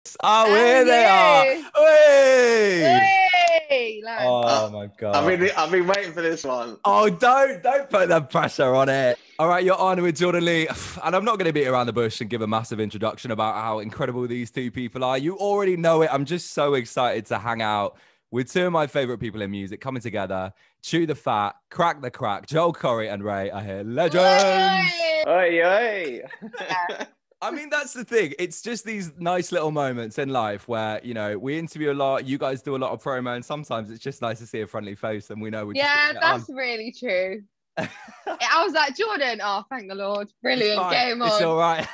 Oh, here they are. Hey! Hey, Oh my God. I've been waiting for this one. Oh, don't put the pressure on it. All right, you're on with Jordan Lee. And I'm not going to beat around the bush and give a massive introduction about how incredible these two people are. You already know it. I'm just so excited to hang out with two of my favorite people in music coming together. Chew the fat, crack the crack. Joel Corry and RAYE are here. Legends. Oi, oi. I mean, that's the thing. It's just these nice little moments in life where, you know, we interview a lot. You guys do a lot of promo, and sometimes it's just nice to see a friendly face, and we know we're just that's really true. I was like, Jordan, oh, thank the Lord. Brilliant. Game on. It's all right.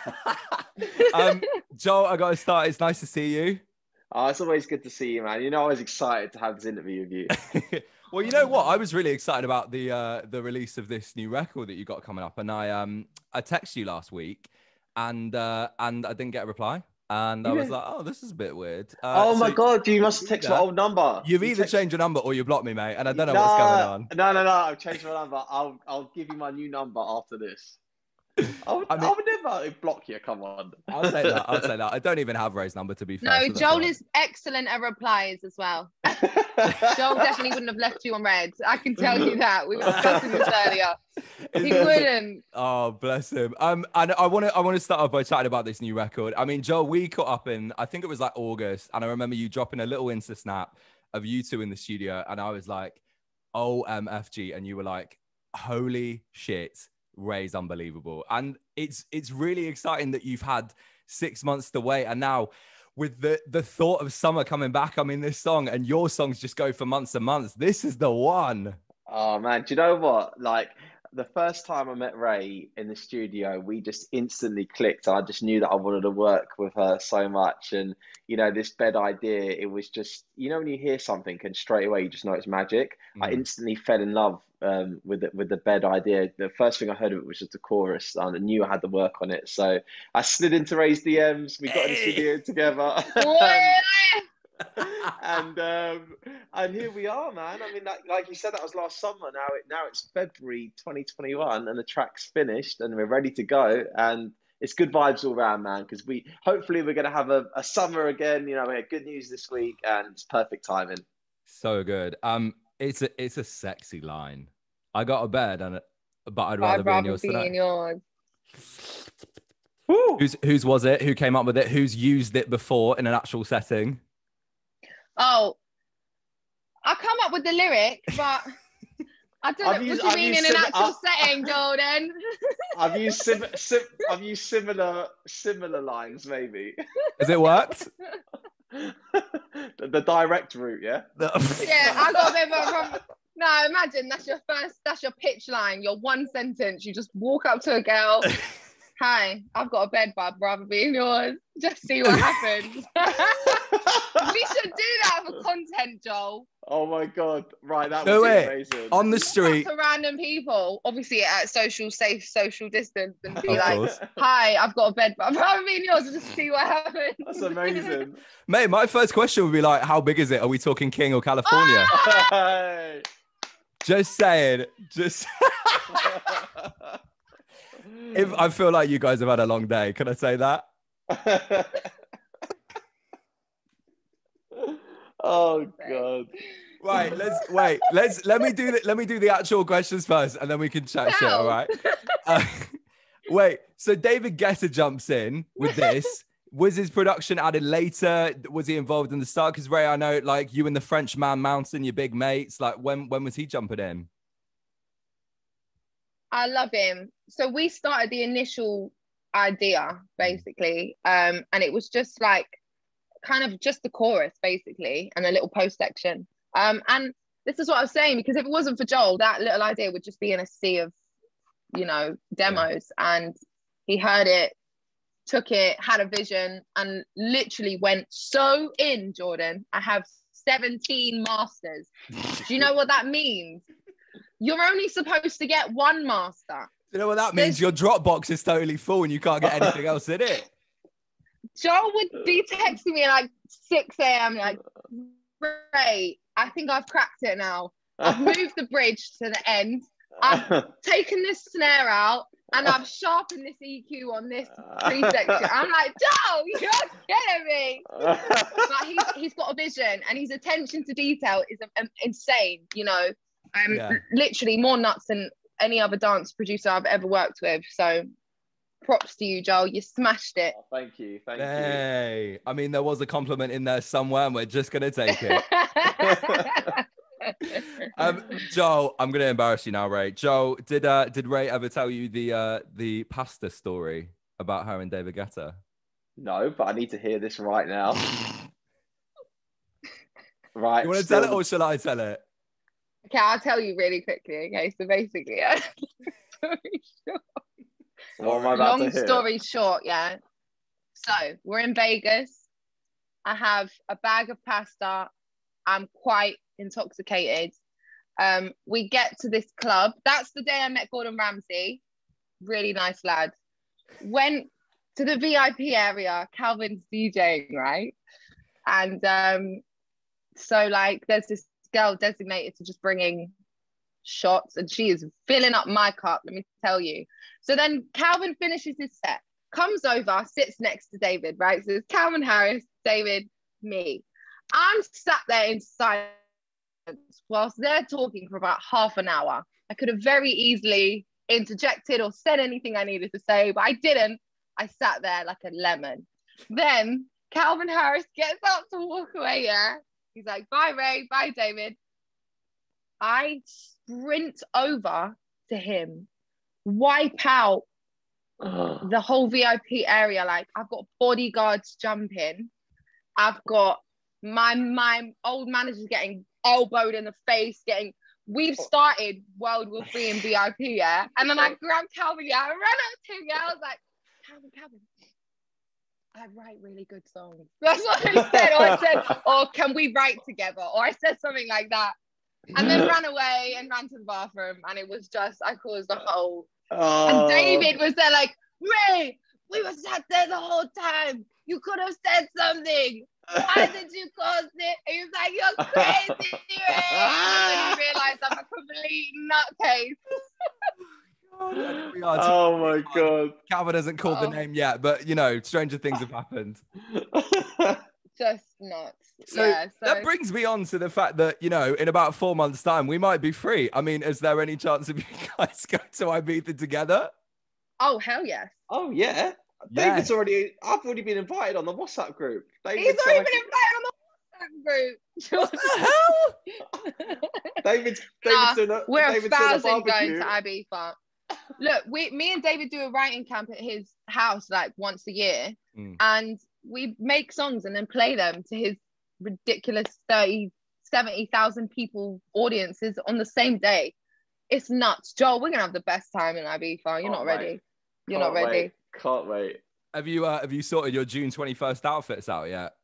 Joel, I got to start. It's nice to see you. Oh, it's always good to see you, man. You know, I was excited to have this interview with you. Well, you know what? I was really excited about the release of this new record that you got coming up, and I texted you last week. And I didn't get a reply, and I was like, "Oh, this is a bit weird." Oh my God! You must text my old number. You've either changed your number or you blocked me, mate, and I don't know what's going on. No. I've changed my number. I'll give you my new number after this. I would never block you. Come on. I'll say that. I don't even have Ray's number, to be fair. No, Joel is excellent at replies as well. Joel definitely wouldn't have left you on red. I can tell you that. We were discussing this earlier. He wouldn't. Oh, bless him. And I want to start off by chatting about this new record. I mean, Joel, we caught up in, I think it was like August, and I remember you dropping a little Insta snap of you two in the studio, and I was like, OMFG, and you were like, holy shit. RAYE's unbelievable, and it's really exciting that you've had 6 months to wait, and now with the thought of summer coming back, I mean, this song and your songs just go for months and months. This is the one. Oh man, do you know what? Like, the first time I met RAYE in the studio, we just instantly clicked. I just knew that I wanted to work with her so much. And, you know, this bed idea, it was just, you know, when you hear something and straight away you just know it's magic. I instantly fell in love with the bed idea. The first thing I heard of it was just the chorus, and I knew I had to work on it. So I slid into RAYE's DMs. We got in the studio together. And here we are, man. I mean, like you said, that was last summer. Now it's February 2021, and the track's finished, and we're ready to go. And it's good vibes all around, man. Because hopefully we're gonna have a summer again. You know, we had good news this week, and it's perfect timing. So good. It's a sexy line. I got a bed, but I'd rather be in yours. Whose was it? Who came up with it? Who's used it before in an actual setting? Oh, I come up with the lyric, but I don't know what you mean in an actual setting, Jordan. I've used similar lines, maybe. Has it worked? The direct route, yeah. Yeah, I got a bit of a problem. No, imagine that's your pitch line, your one sentence. You just walk up to a girl. Hi, I've got a bed, but I'd rather be in yours. Just see what happens. We should do that for content, Joel. Oh my God. Right, that was amazing. On the street. To random people, obviously at safe social distance, and be like, hi, I've got a bed, but I'd rather be in yours, and just see what happens. That's amazing. Mate, my first question would be like, how big is it? Are we talking King or California? Hey. Just saying. If I feel like you guys have had a long day, can I say that? Oh God! Right, let me do the actual questions first, and then we can chat shit. All right. Wait. So David Guetta jumps in with this. Was his production added later? Was he involved in the start? Because RAYE, I know, like you and the Frenchman Mountain, your big mates. Like when was he jumping in? I love him. So we started the initial idea basically, and it was just like kind of just the chorus basically and a little post section. And this is what I was saying, because if it wasn't for Joel, that little idea would just be in a sea of, you know, demos. Yeah. And he heard it, took it, had a vision, and literally went so in, Jordan. I have 17 masters. Do you know what that means? You're only supposed to get one master. You know what that means? Your Dropbox is totally full and you can't get anything else in it. Joel would be texting me at like 6 a.m. like, RAYE, I think I've cracked it now. I've moved the bridge to the end. I've taken this snare out. and I've sharpened this EQ on this pre-section. I'm like, Joe, you're kidding me. But he's got a vision, and his attention to detail is insane, you know. Literally more nuts than any other dance producer I've ever worked with. So props to you, Joel. You smashed it. Oh, thank you. Hey, I mean, there was a compliment in there somewhere, and we're just gonna take it. Joel, I'm gonna embarrass you now, Ray. Joel, did Ray ever tell you the pasta story about her and David Guetta? No, but I need to hear this right now. Right. You want to tell it, or shall I tell it? Okay, I'll tell you really quickly. Okay, so basically, what am I about to hear? Long story short, yeah. So we're in Vegas. I have a bag of pasta. I'm quite intoxicated. We get to this club. That's the day I met Gordon Ramsay. Really nice lad. Went to the VIP area. Calvin's DJing, right? And so like there's this girl designated to just bringing shots, and she is filling up my cup, let me tell you. So then Calvin finishes his set, comes over, sits next to David, right? So it's Calvin Harris, David, me. I'm sat there in silence whilst they're talking for about half an hour. I could have very easily interjected or said anything I needed to say, but I didn't. I sat there like a lemon. Then Calvin Harris gets up to walk away, yeah? He's like, bye, Ray, bye, David. I sprint over to him, wipe out the whole VIP area. Like, I've got bodyguards jumping. I've got my old manager's getting elbowed in the face, we've started World War III in VIP, yeah? And then I grabbed Calvin, yeah? I ran up to him, yeah? I was like, Calvin, I write really good songs. That's what I said. Or I said, or can we write together? Or I said something like that. And then ran away and ran to the bathroom. And it was just, I caused a whole. And David was there like, Ray, we were sat there the whole time. You could have said something. Why did you cause it? And he was like, you're crazy, Ray. And then he realized I'm a complete nutcase. Oh my God. Calvin hasn't called the name yet, but you know, stranger things have happened. Just nuts. So that brings me on to the fact that, you know, in about 4 months' time, we might be free. I mean, is there any chance of you guys going to Ibiza together? Oh, hell yes. Oh, yeah. David's I've already been invited on the WhatsApp group. He's already been invited on the WhatsApp group. What the hell? David's we're 1,000 going to Ibiza. Look, me and David do a writing camp at his house like once a year, and we make songs and then play them to his ridiculous 70,000 people audiences on the same day. It's nuts. Joel, we're gonna have the best time in Ibiza. You're not ready. You're not ready. Can't wait. Have you sorted your June 21st outfits out yet?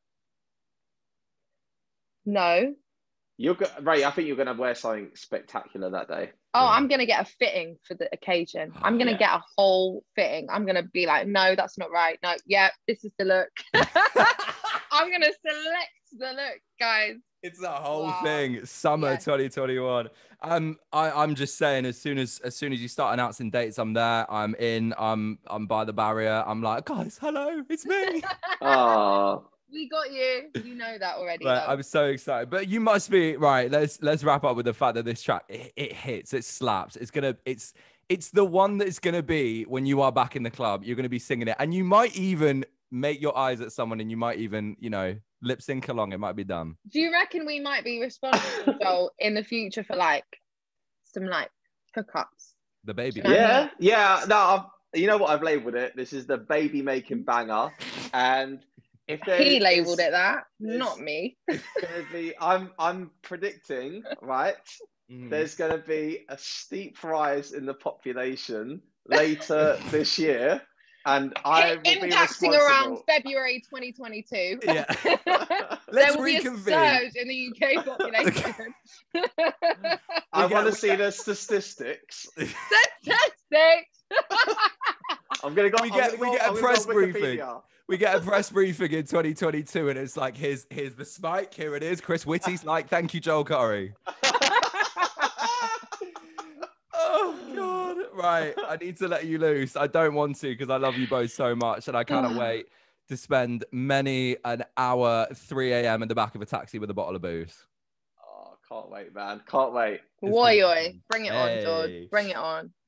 No. Ray, I think you're going to wear something spectacular that day. Oh, I'm going to get a fitting for the occasion. I'm going to get a whole fitting. I'm going to be like, no, that's not right. No, yeah, this is the look. I'm going to select the look, guys. It's a whole thing. Summer 2021. I'm just saying, as soon as you start announcing dates, I'm there. I'm in. I'm by the barrier. I'm like, guys, hello, it's me. Oh. We got you. You know that already. Right, I'm so excited. But you must be right. Let's wrap up with the fact that this track it hits, it slaps. It's the one that's gonna be when you are back in the club. You're gonna be singing it, and you might even make your eyes at someone, and you might even lip sync along. It might be done. Do you reckon we might be responsible Joel, in the future for like some like hookups? The baby. Yeah. No, you know what I've labeled it. This is the baby making banger, and. He labelled it that, not me. I'm predicting, right? There's going to be a steep rise in the population later this year, and I will be impacting around February 2022. Yeah, there will be a surge in the UK population. I want to see the statistics. I'm going to go. We get a press briefing. We get a press briefing in 2022, and it's like, here's the spike. Here it is. Chris Whitty's like, thank you, Joel Corry. Oh God! Right, I need to let you loose. I don't want to because I love you both so much, and I cannot wait to spend many an hour, 3 a.m. in the back of a taxi with a bottle of booze. Oh, can't wait, man. Can't wait. Oi, oi. Bring it on, George. Hey. Bring it on.